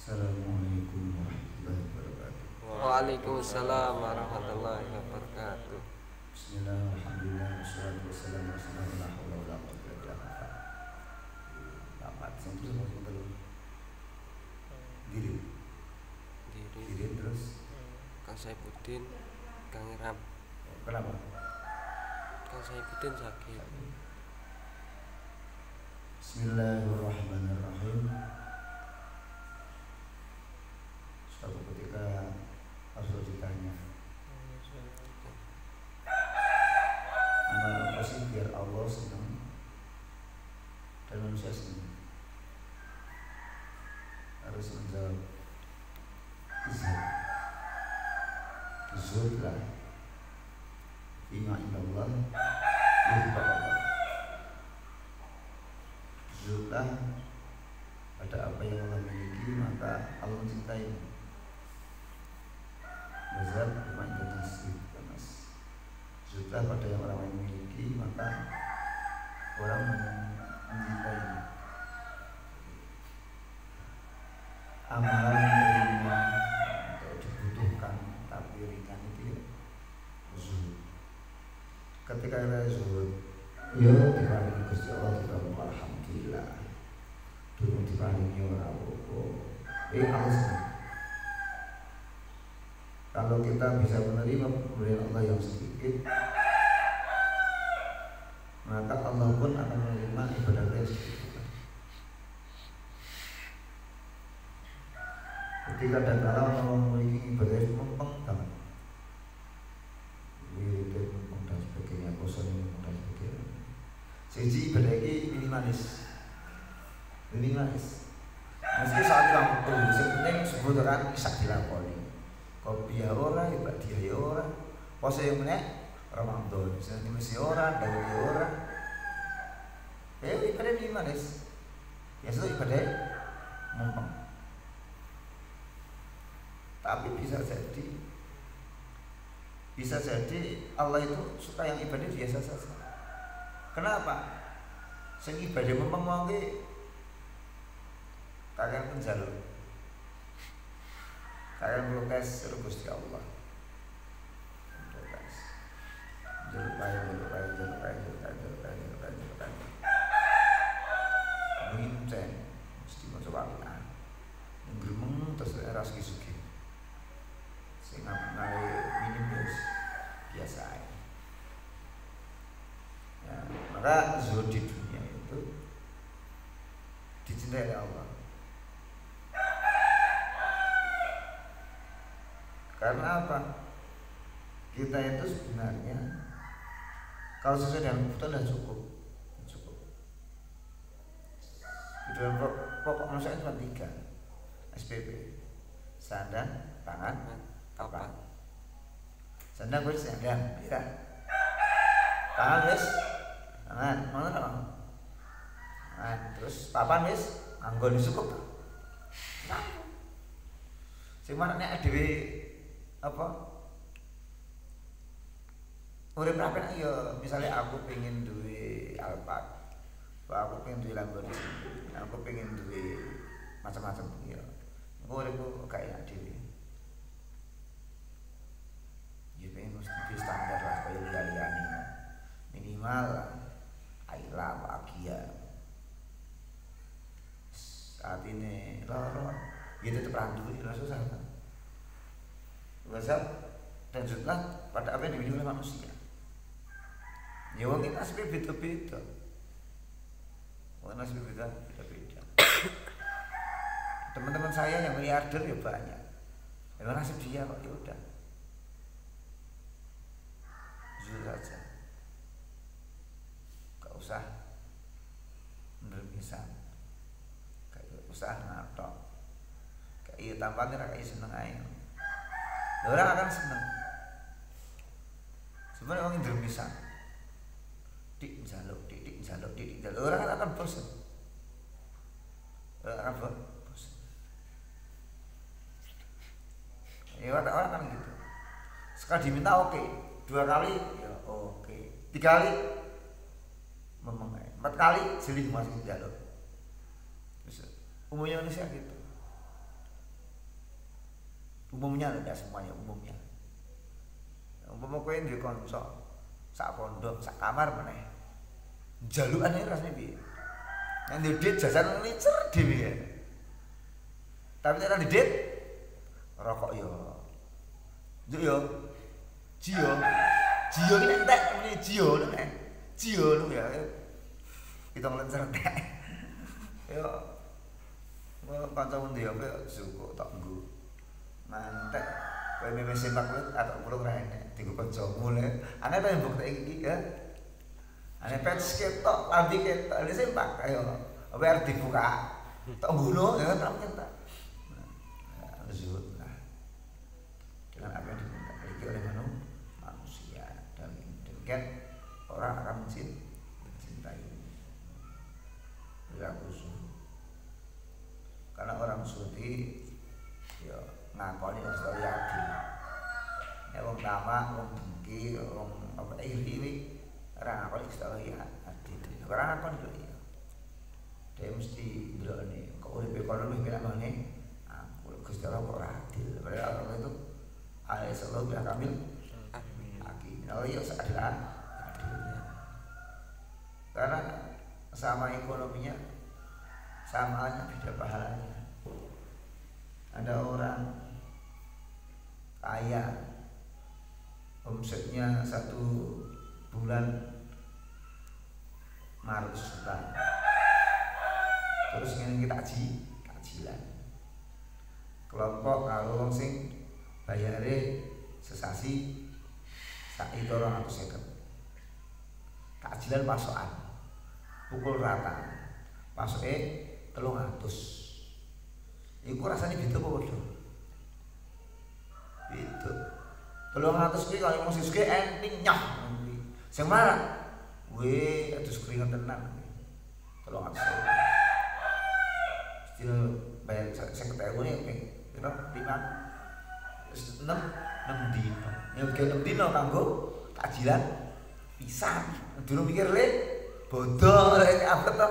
Assalamualaikum warahmatullahi wabarakatuh. Waalaikumsalam warahmatullahi wabarakatuh. Bismillah, alhamdulillah, wassalatu wassalamu ala rasulillah, la haula wala quwwata illa billah. Lapat sing terus mau telu. Diri. Diri terus Kang Saifuddin, Kang Iram. kenapa? Kang Saifuddin sakit. Bismillahirrahmanirrahim. Suatu ketika Rasul ditanya, amal apa sih biar Allah senang dan manusia senang? Harus menjawab zuhudlah fima indallah yuhibbu Allah. Zuhudlah pada apa yang Allah miliki, maka Allah mencintaimu. Mazhab fima indallah nas. Zuhudlah pada yang orang lain miliki, maka orang mencintaimu. Amalan terima atau dibutuhkan tapi ringan itu ya zuhud. Ketika ada zuhud, ya diparingi Gusti Allah kita alhamdulillah. Durung diparingi ora apa-apa. Allah senang. Kalau kita bisa menerima pemberian Allah yang sedikit, maka Allah pun akan menerima ibadah kita sedikit. Ketika dan kala Allah memiliki ibadah yang mumpeng banget, wirid mumpeng dan sebagainya, kosan mumpeng dan sebagainya. Siji ibadah ini minimalis. Meski saat yang perlu, sebenarnya sebutkan isak dilakoni. Kopi ya ora, ibadah ya ora. Puasa yang menek Ramadan, misalnya mesti ora, dawa ya ora. Ibadah minimalis. Ya itu ibadah mumpeng. Tapi bisa jadi Allah itu suka yang ibadah biasa saja. Kenapa? Sing ibadah mumpeng mau ki kalian penjalur, kalian protes karo Gusti Allah. Protes. Jalur mungkin cen mesti mau coba ngremeng terus era sugi-sugi. Sing naik minimus biasa ya, maka zuhud di dunia itu dicintai oleh Allah. Karena apa? Kita itu sebenarnya kalau sesuai dengan kebutuhan sudah cukup. Kebutuhan pokok manusia cuma 3 SPP: sandang, pangan, papan. Sandang wis sandang, pira? Pangan wis, pangan, mana dong? Terus papan wis, anggon cukup. Sing mana nek dhewe apa? Urip rapi ya, misalnya aku pengen duwe Alphard, aku pengen duwe Lamborghini, aku pengen duwe macam-macam ya. Uripku kayak dhewe. Jadi mesti standar lah kayak liya-liyane. Minimal Ayla bahagia. Saat ini loro ya tetap randu ya susah kan. Wazab dan jutlah pada apa yang dimiliki oleh manusia. Ya wong kita nasibnya beda-beda. Wong nasibnya beda-beda. Teman-teman saya yang miliarder ya banyak. Memang nasib dia kok ya udah. Zuhud saja. Gak usah berpisah. Gak usah ngatok. Gak iya tampaknya kayak seneng aja. Orang akan seneng. Sebenarnya orang yang berpisah. Dik jaluk. Orang akan bosan. Orang akan bosan. Ya orang kan gitu. Sekali diminta oke, 2 kali ya oke, 3 kali memang 4 kali jelih masih jaluk. Umumnya manusia gitu. Umumnya enggak semuanya, umumnya. Umpama kowe ndek kanca sak pondok, sak kamar meneh. Jalukane rasane piye? Nek ndek dit jajan nglicer dhewe ya. Tapi nek ora dit rokok yo. Njuk yo. Jio. Jio iki entek muni jio lho nek. Jio lho ya. Kita ngelencer entek. Yo. Kanca ndi yo cukup tak nggo. Mantek kowe meme sepak kowe atok kulo ora enek dienggo kancamu le. Ana ta mbok iki ya. Ana pets ketok, lambi ketok, ini sepak ayo. Apa arep dibuka? Tok ngono ya kan nyentak. Nah, zuhud lah. Dengan apa yang dimiliki oleh manusia dan demikian orang akan mencintai perilaku zuhud. Karena orang suci ya ngakoni story adil. Ya wong tamak, wong dengki, wong apa iri ora ngakoni story adil. Ora ngakoni lho ya. Dia mesti ndelokne kok uripe kono luwih penak maneh. Aku Gusti Allah kok ora adil. Padahal Allah itu alaihi sallallahu alaihi kamil. Amin. Oh iya seadil. Karena sama ekonominya sama aja beda pahalanya. Ada orang kaya omsetnya 1 bulan 500 juta. Terus ngene iki takjilan. Kelompok kalau wong sing bayare sesasi sak itu 250. Takjilan pasokan. Pukul rata. Pasuke 300. Iku rasane beda apa padha? Beda. 300 kuwi kaya wong sisike enting nyah. Sing marah adus keringet tenan. 300. Still bayar 50.000 nih pira 5 6 dino. Ya 6 dino kanggo takjilan pisan. Durung mikir le bodoh lek apa to.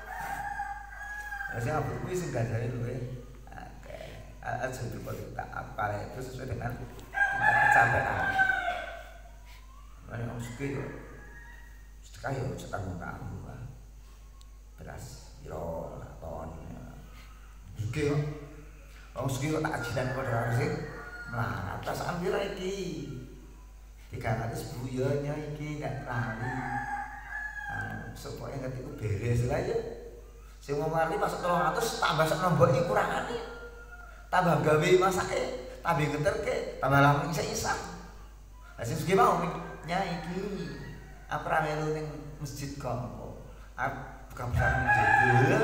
Sing apa kuwi sing gandane luwe. Oke. Aja tak apa itu sesuai dengan tingkat kecapean. Mane wong suki yo sedekah yo setanggung-tanggung kan. Beras piro ton. Suki kok. Wong suki kok takjilan padha sing melarat tasan pira iki. 300 buyonya iki gak lali. Supaya ngerti ku beres lah ya. Sing mau mari masuk 300 tambah sak nombok iki kurangane. Tambah gawe masake, tambah ngeterke, tambah langsung isa-isa. Lah sing sugih mau nyai iki apa melu ning masjid kok. Bukan besar jebul.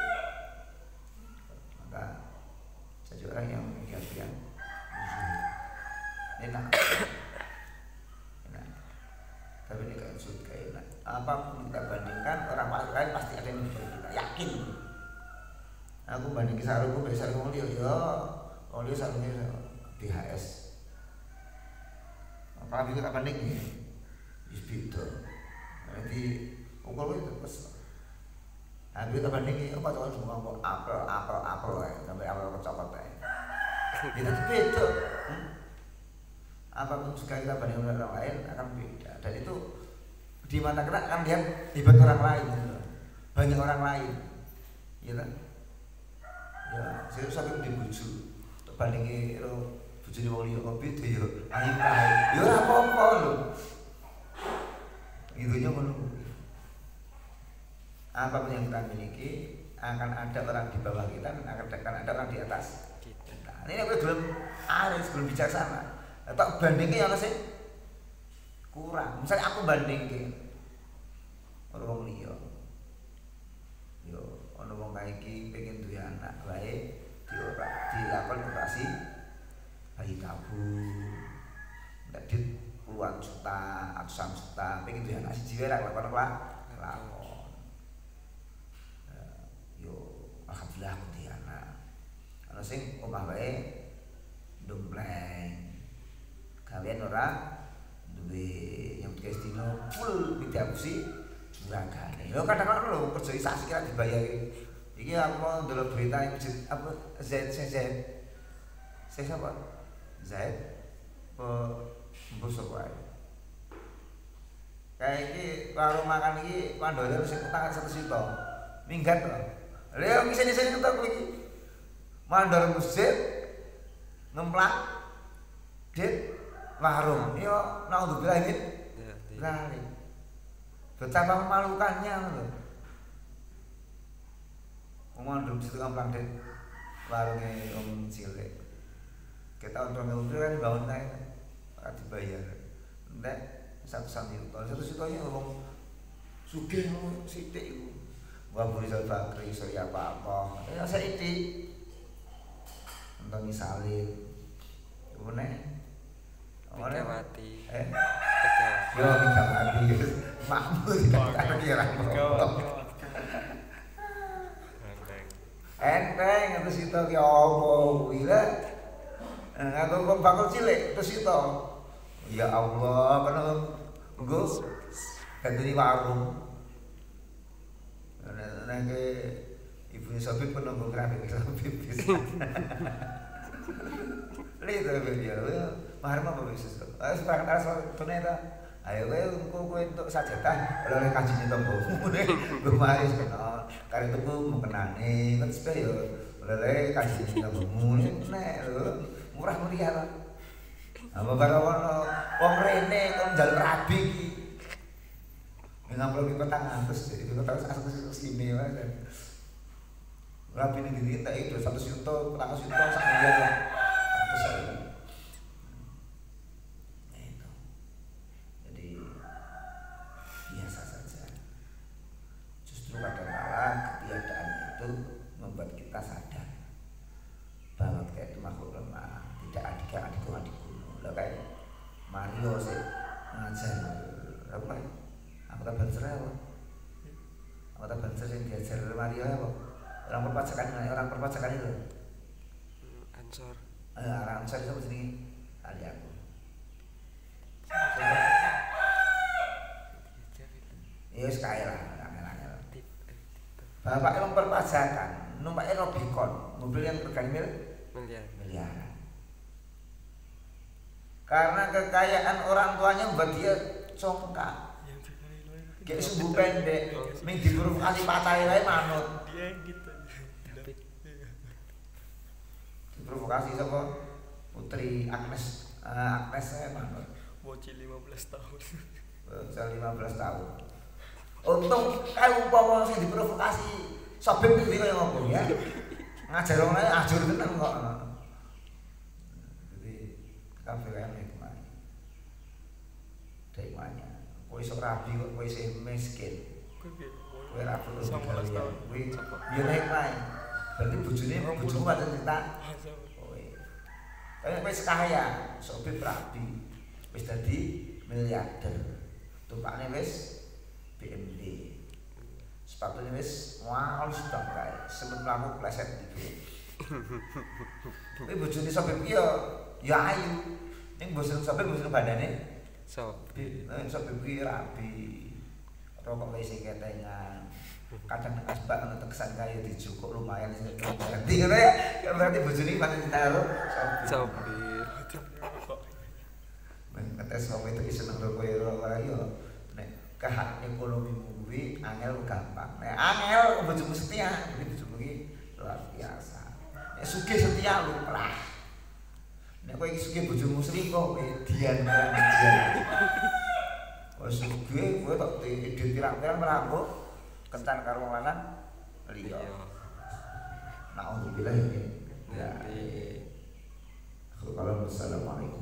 Maka jadi orang yang memikirkan enak. Tapi ini kan sudah enak. Apapun kita bandingkan orang lain pasti ada yang lebih kita yakin. Aku bandingin sarungku besar ngomong dia sarungnya BHS. Apalagi kita bandingin beda. Nanti ukur itu pas. Nah kita bandingin apa tuh semua kok apel sampai apel kecokot ya. Kita tuh beda. Apapun juga kita bandingkan dengan orang lain akan beda. Dan itu di mata kita akan lihat hebat orang lain gitu. Banyak orang lain gitu. Ya saya sampai di buju bandingi lo buju di wong liya kok beda ya ayo kae ya ora apa-apa lho intinya ngono. Apapun yang kita miliki akan ada orang di bawah kita dan akan ada orang di atas kita. Ini aku belum aris, belum bijaksana. Tak bandingnya yang sih kurang. Misalnya aku bandingin orang liya, yo ono wong kae iki pengen duwe anak bae dilakukan operasi bayi tabung. Ndak dit puluhan juta, ratusan juta, pengen duwe anak siji wae ra lakon lakon. Yo alhamdulillah aku duwe anak. Ana sing omah wae dompleng. Kalian ora duwe yang guys dino full diabusi juragane. Lho kadang-kadang lho kerja sasi kira dibayari. Iki aku mau ndelok berita apa Z siapa? Zaid mbusuk wae. Kayak iki warung makan iki pandole sing utang 1 juta. Minggat to. Lha ngisi-ngisi ketok kowe iki. Mandor masjid ngemplak dit warung. Yo naudzubillah iki. Lali. Betapa memalukannya lho. Mandor masjid ngemplak dit warunge om cilik. Kita untuk kan bangun naik dibayar. Entek 1 juta. 1 jutanya ngomong sugih sithik iku. Wah Rizal Bakri iso ya apa-apa. Ya saiki. Entong misalin. Kene. Megawati. Megawati. Yo Megawati. Makmur kan kira. Enteng atus itu ki apa kuwi lho. Ngaku bakul cilik terus itu. Ya Allah, kena nggo ganti warung. Nek ibu Sobib penunggu grafik Sobib bisa. Lihat dia, mahar apa bisa? Sekarang asal tunai dah. Ayo kowe untuk sajatah oleh kaji tonggomu nek lumayan kena. Karena itu mau kenane kan supaya yo oleh kaji tonggomu nek lho murah meriah lah. Apa karo ono wong rene kon njal rabi iki. Ngampil petang terus itu terus asal sini wae. Rabi ning ndi tak itu 1 juta, 100 juta sak miliar. Terus itu. Jadi biasa saja. Justru kadang-kadang ketiadaan itu membuat kita sadar bahwa kita itu makhluk lemah, tidak adik-adik. Lah kayak Mario sih ngajar apa? Anggota Banser apa? Anggota Banser yang diajar Mario apa? Orang perpajakan itu. Ansor. Orang Ansor itu sini kali aku. Iya sekali lah, angel-angel. Bapak emang perpajakan, numpaknya Robicon, mobil yang regane miliaran. Karena kekayaan orang tuanya membuat dia congkak. Kayak sumbu pendek, ming diprovokasi pacahe wae manut. Dia gitu. Diprovokasi sapa? Putri Agnes saya manut. Bocil 15 tahun. Bocil 15 tahun. Untung kae umpama sing diprovokasi Sobib iki kaya ngopo ya. Ngajar wong ae ajur tenan kok. Jadi KPM hikmah. Hikmahnya. Kowe iso rabi kok kowe isih miskin. Kowe ra perlu digawe. Kowe yo hikmah. Berarti bojomu ada cerita. Kowe. Tapi kowe sekaya, Sobib rabi. Wis dadi miliarder. Tumpakne wis BMD. Sepatunya wis wow sudah kae. Sebelum mlaku pleset iki. Kowe bojone Sobib iki ya ayu. Ning bojone Sobib bojone bandane Sobib. Sobib iki rabi. Rokok wis ketengan. Kadang nek asbak ana teksan kaya dijukuk lumayan sing ganti ngono ya. Ya berarti bojone pancen ditaruh Sobib. Ngetes wong itu seneng rokok ora yo nek kahak ekonomimu kuwi angel gampang. Nek angel bojomu setia, bojomu iki luar biasa. Nek sugih setia lumrah. Nek kowe iki sugih bojomu selingkuh kowe dian. Wes sugih kowe tok ide pirang-pirang merampok kencan karo wong lanang liya. Nah, alhamdulillah ini. Ya. Assalamualaikum.